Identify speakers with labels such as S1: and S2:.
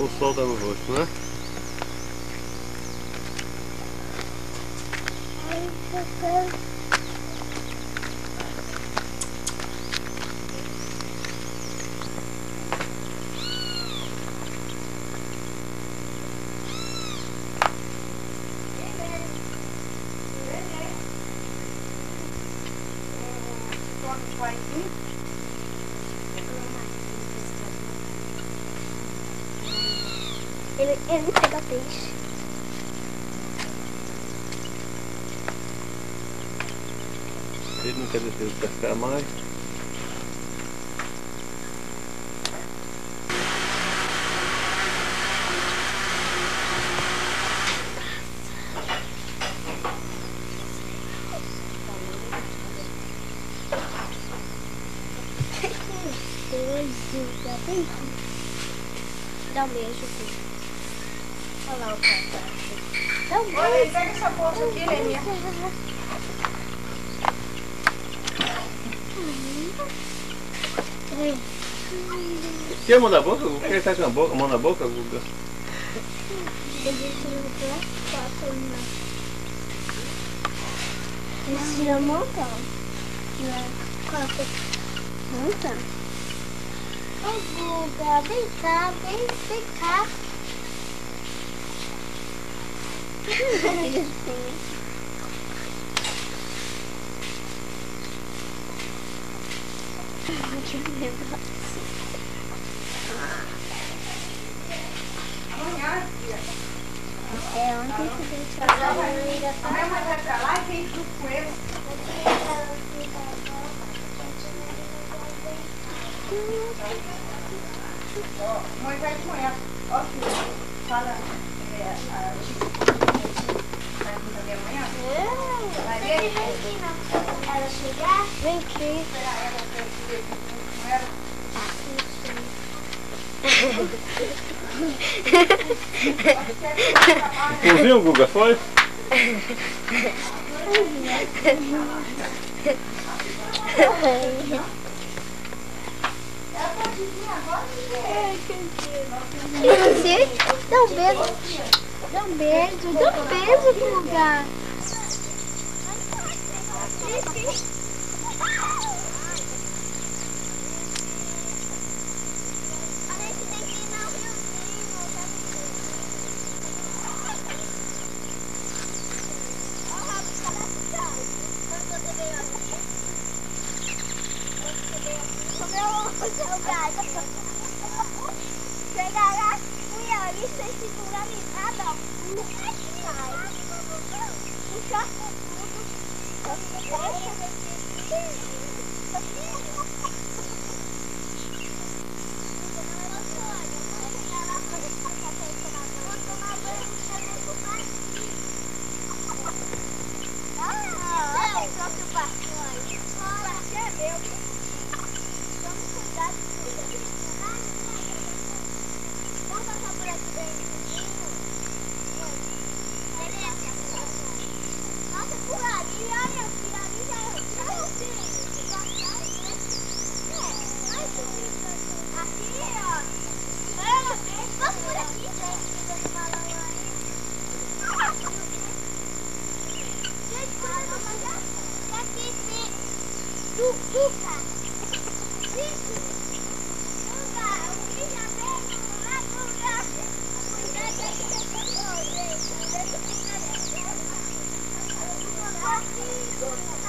S1: o sol tá no rosto, né?
S2: Ele pega peixe.
S1: Ele não quer deixar ele pescar mais.
S2: Dá um beijo, filho. Olha lá o cara. Dá um beijo.
S3: Olha, pega essa bolsa aqui, Leninha.
S1: Tira a mão da boca? Por que ele tá com a mão na boca, Guga?
S2: Ele tira montão. Montão. Ô, Guga, vem cá, vem cá.
S3: Amanhã, filha.
S2: É, ontem que deixa a
S3: Amanhã vai pra lá e vem junto com ele. Ó, mãe vai com ela. Ó, filha. Fala. Vai com a minha amanhã? Vai ver?
S2: Ela chegar? Vem aqui.
S3: Esperar ela pra ir com ela.
S1: Pãozinho, Guga, foi?
S2: Dá um beijo. Dá um beijo. Dá um beijo, Guga. Chegar lá, fui ali sem segurar nem nada, puxa Thank you.